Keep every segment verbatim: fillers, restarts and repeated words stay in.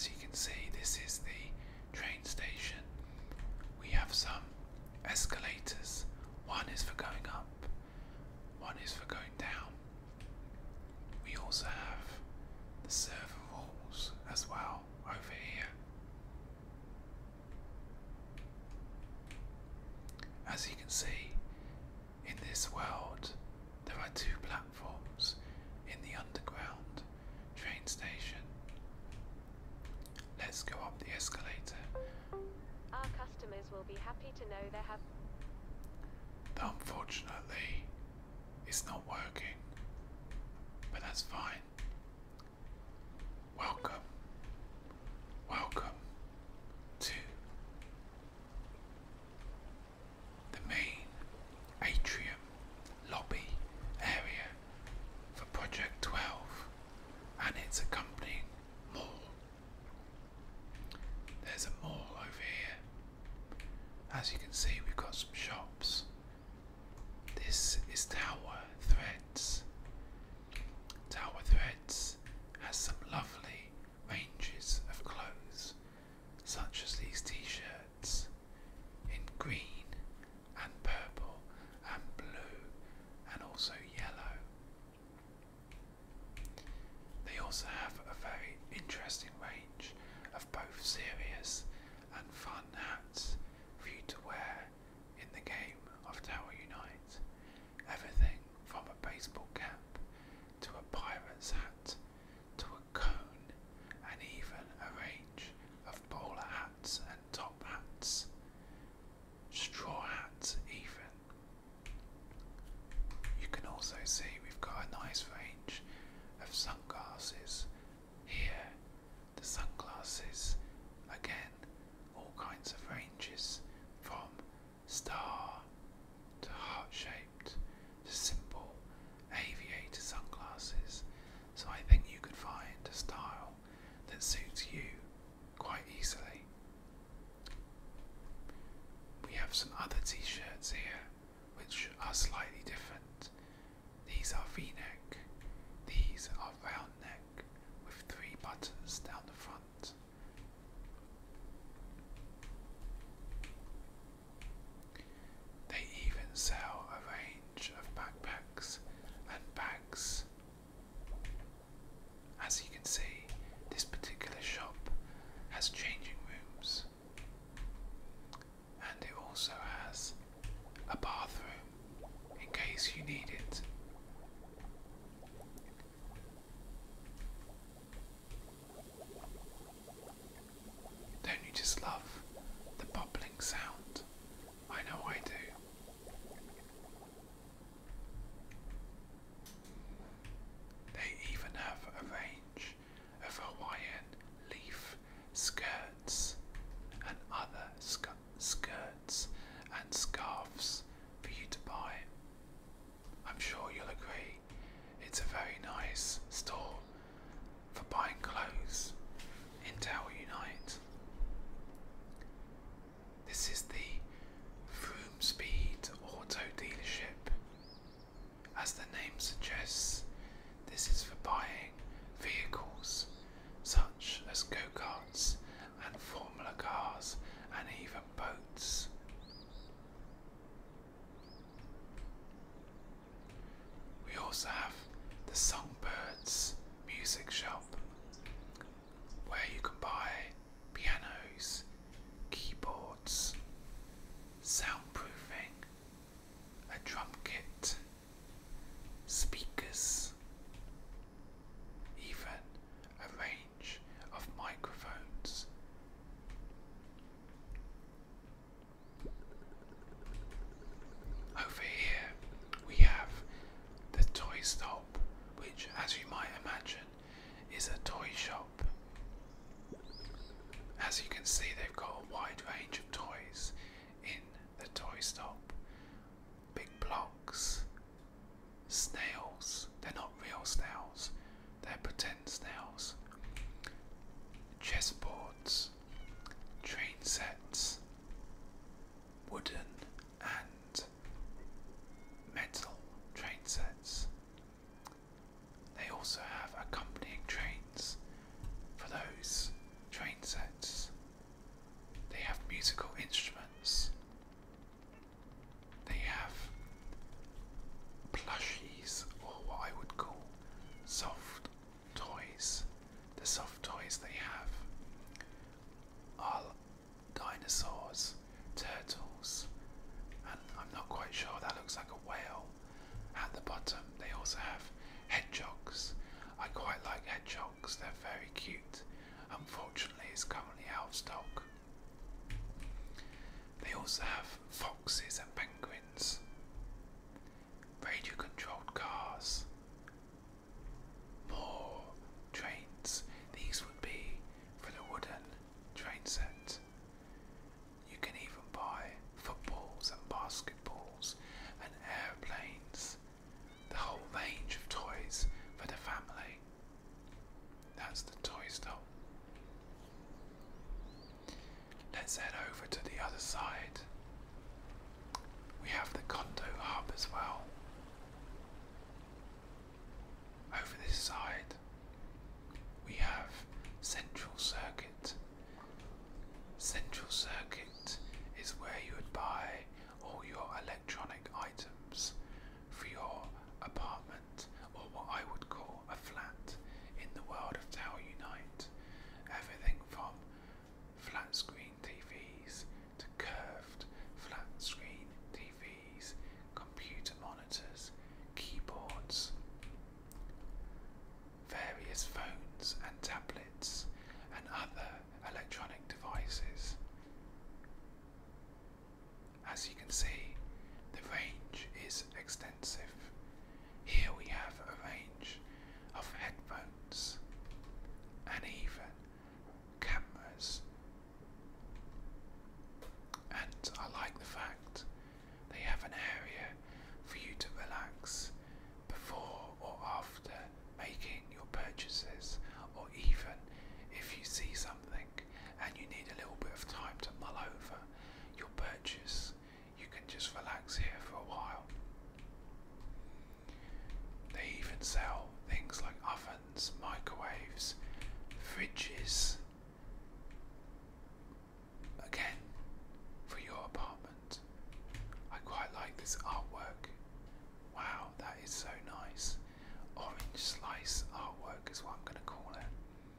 As you can see, this is the train station. We have some escalators. One is for going up, one is for going down. We also have the server halls as well over here. As you can see, in this world, there are two platforms in the underground train station. Let's go up the escalator. Our customers will be happy to know they have... But unfortunately, it's not working. But that's fine. Welcome. Welcome to the main atrium lobby area for Project twelve and its accompanying mall. There's a mall over here. As you can see, we've got some shops. This is Tower Threads. Tower Threads has some lovely ranges of clothes, such as these t-shirts in green and purple and blue and also yellow. They also have a very interesting range of both serious and fun hats for you to wear in the game of Tower Unite. Everything from a baseball cap to a pirate's hat to a cone and even a range of bowler hats and top hats, straw hats even. You can also see we've got a nice range of sunglasses here. The sunglasses, again, all kinds of ranges from star to heart-shaped to simple aviator sunglasses. So I think you could find a style that suits you quite easily. We have some other t-shirts here which are slightly different. These are V-neck, these are round neck with three buttons down the front. They even sell a range of backpacks and bags. As you can see, this particular shop has changing rooms, and it also has a bathroom in case you need it. Don't you just love the bubbling sound? I know I do. They even have a range of Hawaiian leaf skirts and other sk skirts and scarves for you to buy. I'm sure you'll agree it's a very nice store for buying clothes in Tower Unite. This is the Vroom Speed Auto Dealership. As the name suggests, this is for buying vehicles such as go-karts and formula cars and even boats. We also have the Songbirds music shop, where you can buy pianos, keyboards, soundproofing, a drum kit, speakers, even a range of microphones. Over here we have the toy stop, which, as you might imagine, is a toy shop. As you can see, they've got a wide range of toys in the toy stop. Big blocks, snails, they're not real snails, they're pretend snails, chessboards, train sets, wooden and metal train sets. They also have accompanying trains for those that's the toy stop. Let's head over to the other side. We have the condo hub as well. Over this side, we have Central Circuit. Central Circuit is where you would buy all your electronic items for your apartment, or what I would call a flat in the world of Tower Unite. Everything from flat screen T Vs to curved flat screen T Vs, computer monitors, keyboards, various phones and tablets and other electronic devices. As you can see, the range is extensive. Here we have a range of headphones and even cameras. And I like the fact they have an area for you to relax before or after making your purchases, or even if you see something and you need a little bit of time to mull over your purchase, you can just relax here for a while. They even sell things like ovens, microwaves, fridges, again for your apartment. I quite like this artwork. Wow, that is so nice. Orange slice artwork is what I'm going to call it.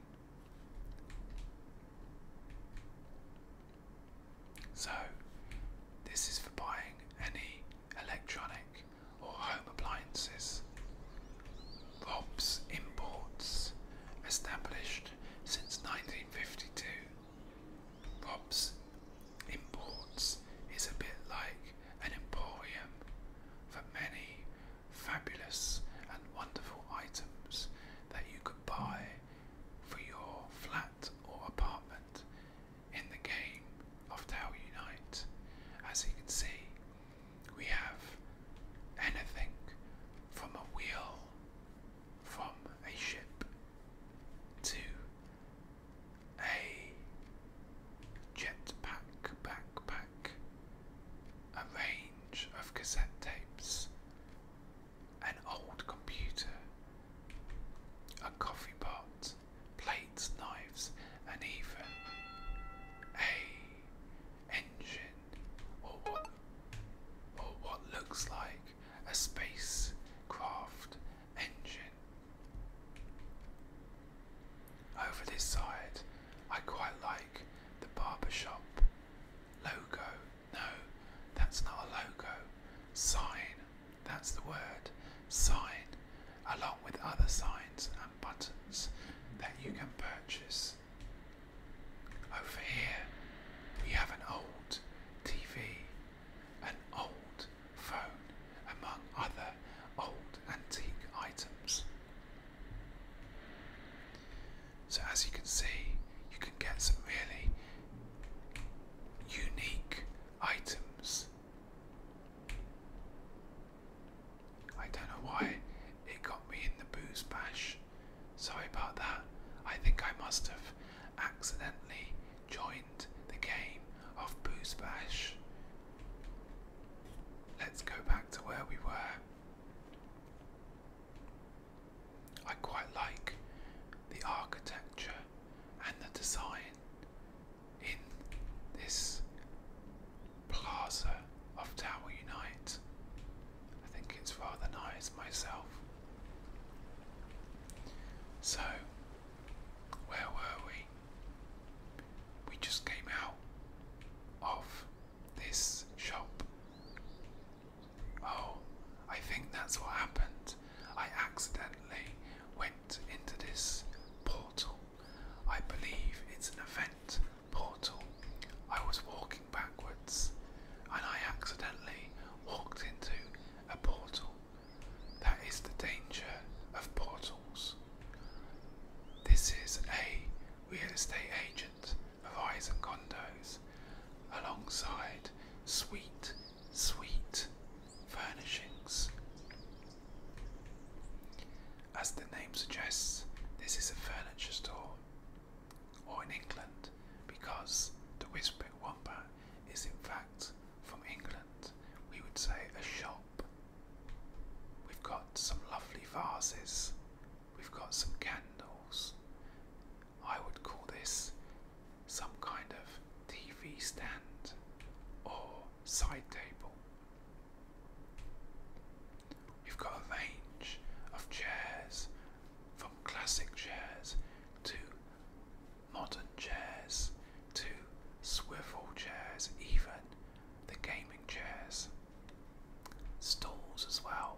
So, this is for buying any electronic or home appliances. Rob's Imports, established since nineteen fifty-two. Rob's Imports is a bit like an emporium for many fabulous and wonderful items that you could buy for your flat or apartment in the game of Tower Unite. As you can see, we have anything from a wheel, from a ship, to a jetpack backpack, a range of cassette tapes, an old computer, a coffee pot, plates, knives, and even a engine, or what, or what looks like a spacecraft engine. Over this side, I quite like the barbershop logo. No, that's not a logo. Sign, that's the word. Sign, along with other signs and buttons that you can purchase. Over here, we have an old T V, an old phone, among other old antique items. So as you can see, you can get some really unique items. I don't know why it got me in the booze bash. Sorry about that. I think I must have accidentally joined the game of booze bash. Let's go back to where we were. I quite like the architecture and the design in this Plaza of Tower Unite. I think it's rather nice myself. So, where were we? We just came out of this shop. Oh, I think that's what happened. I accidentally went into this portal. I believe it's an event portal. I was walking backwards and I accidentally walked into a portal. That is the danger of portals. This is a real estate agent of Horizon Condos, alongside sweet, sweet furnishings. As the name suggests, this is a furniture store, or in England, because the Whispering Wombat is in fact from England, we would say a shop. We've got some lovely vases, we've got some candles. I would call this some kind of T V stand or side table. We've got a range of chairs, from classic chairs to modern chairs to swivel chairs, even the gaming chairs, stools as well.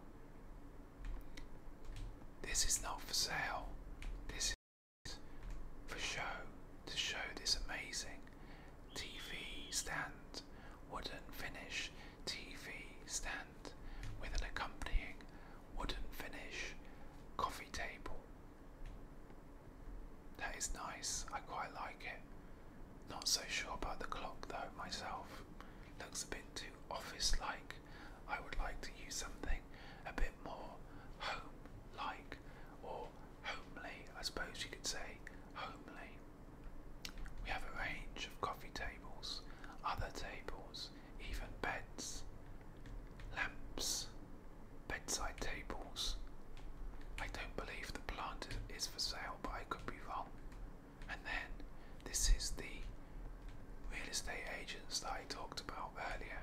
This is not for sale, this is for show, to show this amazing T V stand, wooden finish T V stand with an accompanying wooden finish coffee table. That is nice, I quite like it. Not so sure about the clock though myself. Looks a bit too office-like. I would like to use something a bit more home-like, or homely, I suppose you could say homely. We have a range of coffee tables, other tables, even beds, lamps, bedside tables. I don't believe the plant is for sale, but I could be wrong. And then this is the real estate agents that I talked about earlier.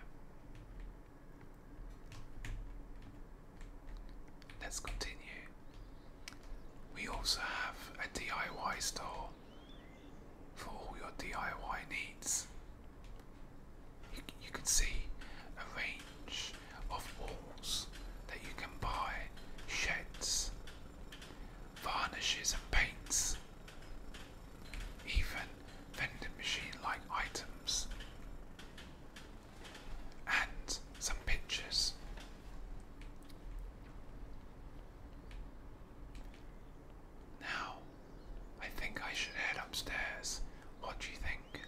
Let's continue. We also have a D I Y store for all your D I Y needs. You, you can see a range of walls that you can buy, sheds, varnishes and paints, even vending machine like items, and some pictures. Now, I think I should head upstairs. What do you think?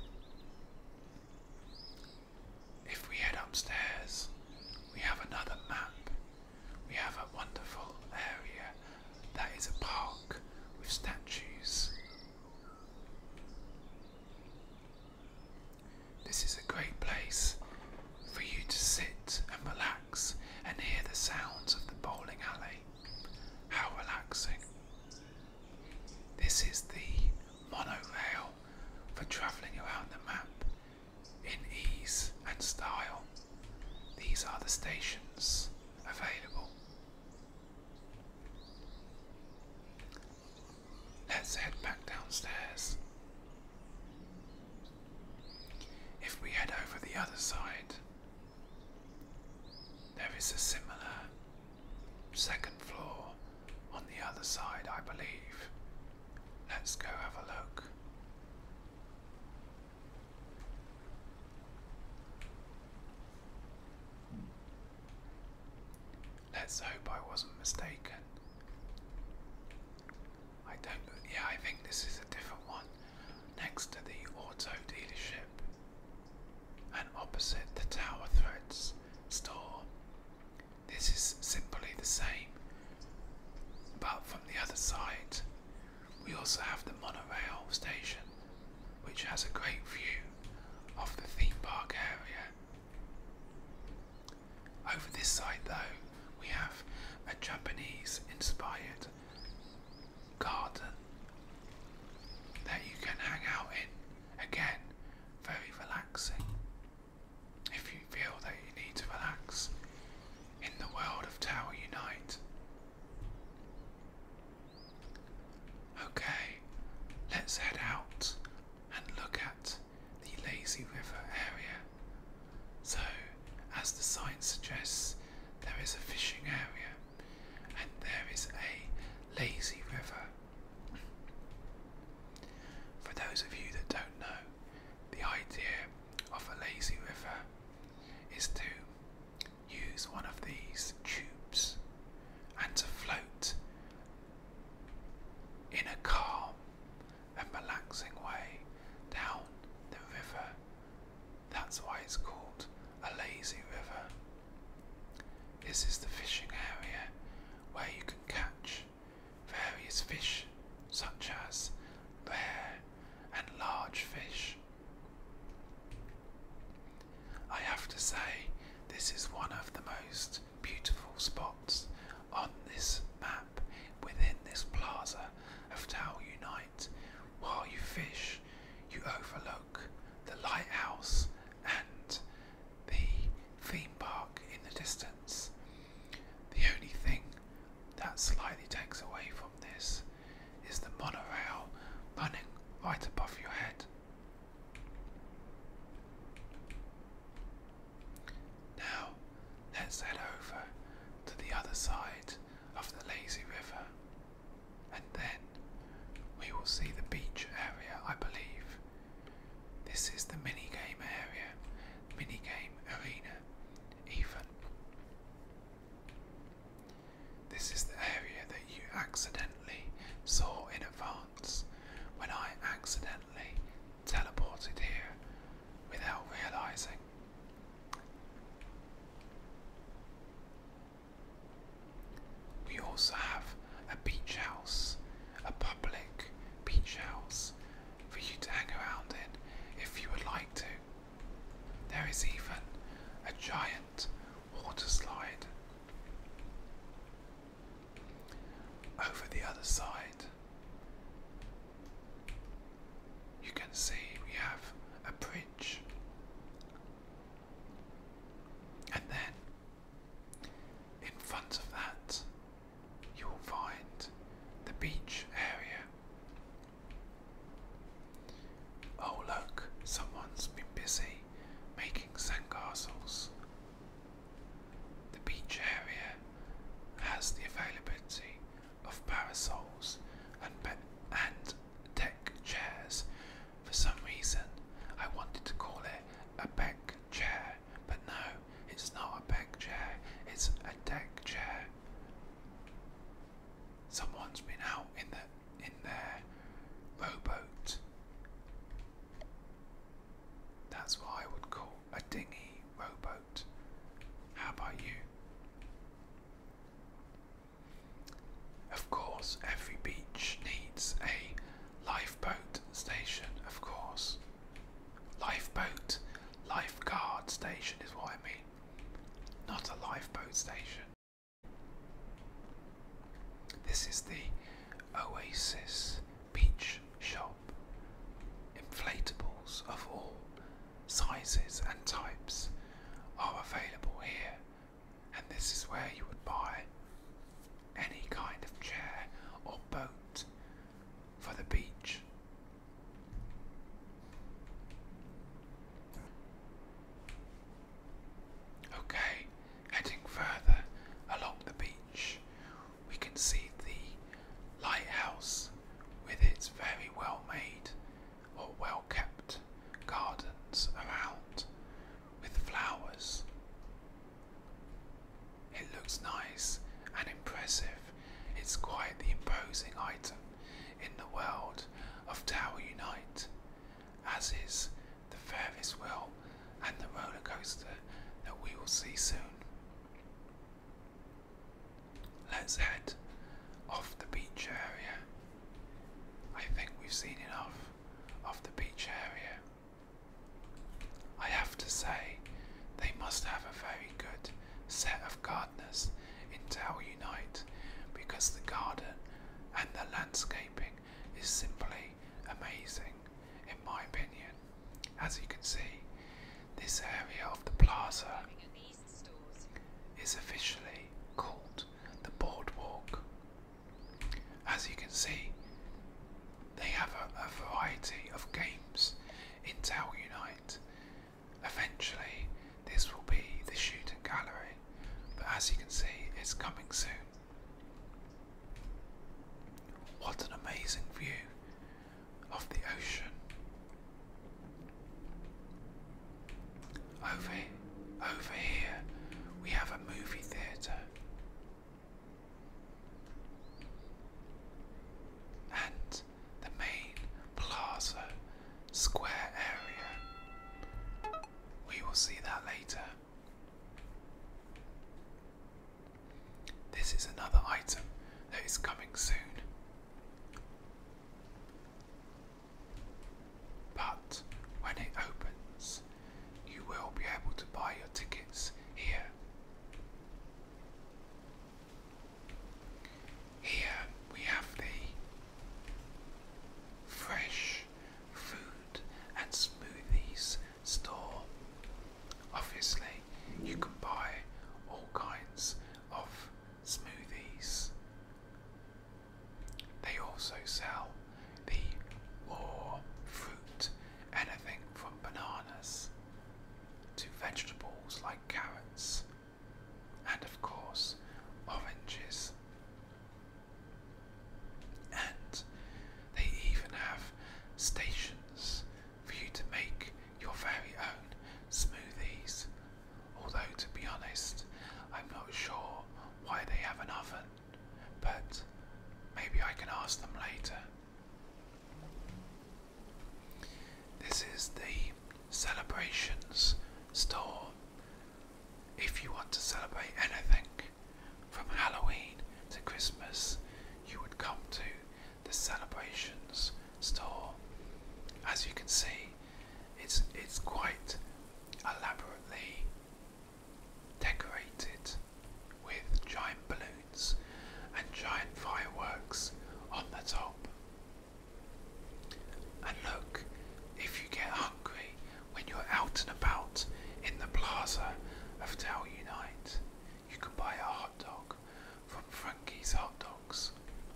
If we head upstairs, we have another map. We have a wonderful area that is a park with statues. This is a great place for you to sit and relax and hear the sounds of the bowling alley. How relaxing. This is the monorail for travelling around the map in ease and style. These are the stations available. Let's head back downstairs. If we head over the other side, there is a similar second floor on the other side, I believe. Let's go have a look. Let's hope I wasn't mistaken. I don't, yeah, I think this is a different one. Next to the auto dealership and opposite the Tower Threads store. This is simply the same, but from the other side we also have the monorail station, which has a great view of the theme park area. Over this side though, we have a Japanese inspired garden that you can hang out in. Again, very relaxing. If you feel that you need to relax in the world of Tower Unite. Okay, let's head out and look at the lazy river area. So, as the sign suggests, there is a fishing area and there is a lazy river. For those of you that don't know, the idea of a lazy river is to use one of these tubes and to float in a calm and relaxing way down the river. That's why it's called a lazy river. This is the fishing area where you can catch various fish such as rare and large fish. I have to say, this is one of the most beautiful spots on this map within this plaza of Tower Unite. While you fish, you overlook the lighthouse and the theme park in the distance. The only thing that slightly takes away from this is the monorail running right above your head. Now, let's head over to the other side of the lazy river, and then we will see the beach area, I believe. This is the minigame area, minigame arena, even. This is the area that you accidentally saw in advance when I accidentally teleported here without realizing. We also have a beach house, a public beach house for you to hang around in if you would like to. There is even a giant water slide. Over the other side, you can see we have a bridge, and then in front of that you will find the beach area. Oh look, someone's been busy making sandcastles. The beach area has the availability of parasols and, be- and deck chairs. For some reason I wanted to call it a beck chair, but no, it's not a beck chair, it's a deck chair. Someone's been out in the in their rowboat. That's what I would call a dinghy rowboat. How about you? Of course, every beach needs a lifeboat station, of course. Lifeboat, lifeguard station is what I mean, not a lifeboat station. This is the Oasis Beach Shop. Inflatables of all sizes and types are available here, and this is where you would buy any kind of chair or boat for the beach. Okay, heading further along the beach, we can see the lighthouse with its very well made or well kept gardens around with flowers. It looks nice and impressive. It's quite the imposing item in the world of Tower Unite, as is the Ferris wheel and the roller coaster that we will see soon. Let's head off the beach area. I think we've seen enough of the beach area. I have to say, they must have a very good set of gardeners in Tower Unite, because the garden and the landscaping is simply amazing in my opinion. As you can see, this area of the plaza is officially called the Boardwalk. As you can see, they have a, a variety of games in Tower Unite. Eventually this will be the shooting gallery, but as you can see, it's coming soon. What an amazing view of the ocean. Over, over here we have a movie theatre, and the main plaza square area. We will see that later. This is later. This is the celebrations store. If you want to celebrate anything from Halloween to Christmas, you would come to the celebrations store. As you can see, it's it's quite elaborately decorated with giant balloons and giant fireworks on the top. And look, if you get hungry when you're out and about in the Plaza of Tower Unite, you can buy a hot dog from Frankie's Hot Dogs.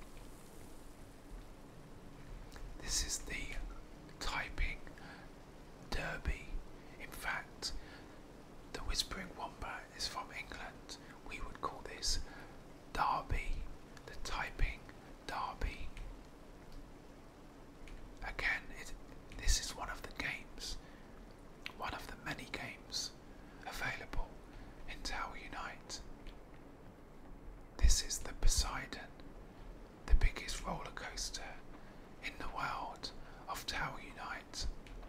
This is the typing derby. In fact, the Whispering Wombat is from England. We would call this Derby, the typing derby. Again, it, this is one of the games, one of the many games available in Tower Unite. This is the Poseidon, the biggest roller coaster in the world of Tower Unite.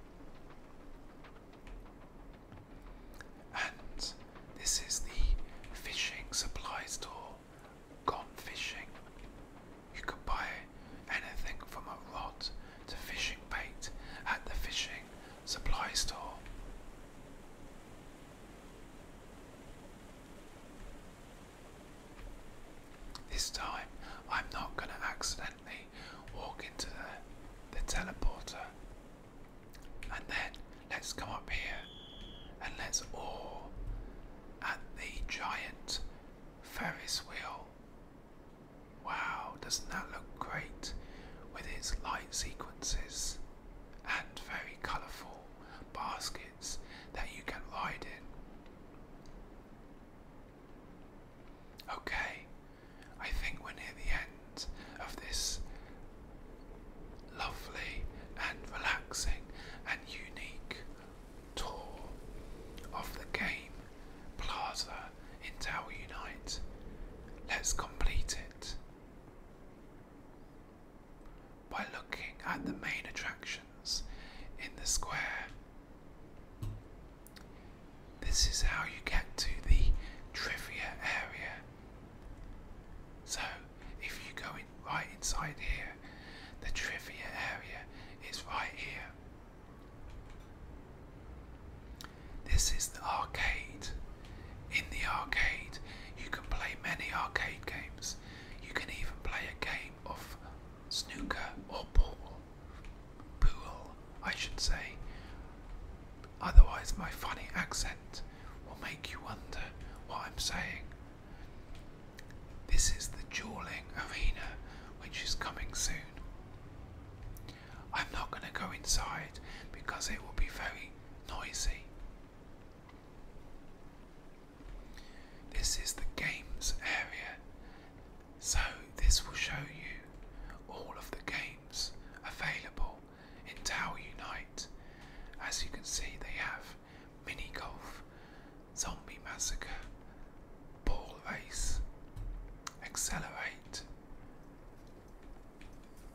And this is the fishing supply store, Gone Fishing. You can buy anything from a rod to fishing bait at the fishing supply store. This time I'm not going to accidentally walk into the, the teleporter. And then let's come up here and let's awe at the giant Ferris wheel. Wow, doesn't that look great with its light sequences and very colourful baskets that you can ride in. Okay, I think we're near the end of this lovely and relaxing and unique tour of the game Plaza in Tower Unite. Let's complete it by looking at the main attractions in the square. This is how you get to the trivia area. So if you go in right inside here, the trivia area is right here. This is the arcade. In the arcade you can play many arcade games. You can even play a game of snooker or pool. Pool, I should say. Otherwise my funny accent will make you wonder what I'm saying. This is the dueling arena, which is coming soon. I'm not going to go inside because it will be very noisy. This is the games area, so this will show you all of the games available in Tower Unite. As you can see, they have mini golf, zombie massacre, ball race, accelerate,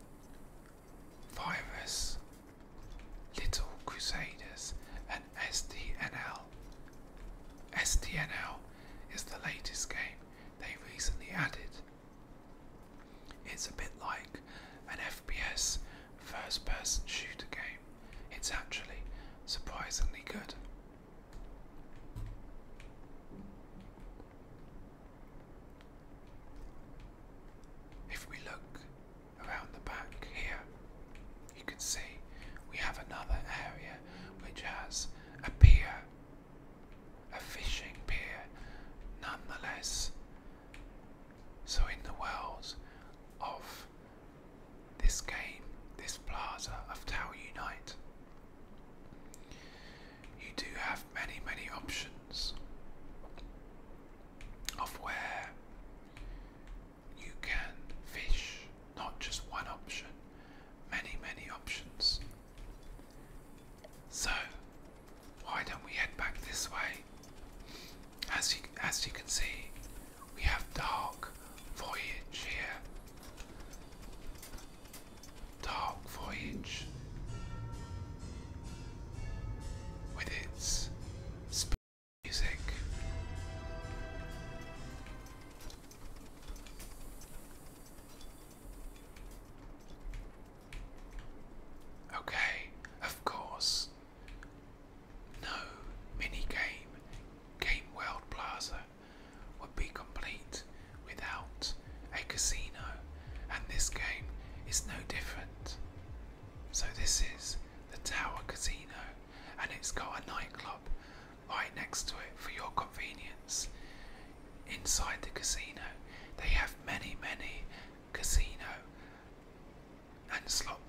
virus, little crusaders, and S is no different. So this is the Tower Casino, and it's got a nightclub right next to it for your convenience. Inside the casino, they have many, many casino and slot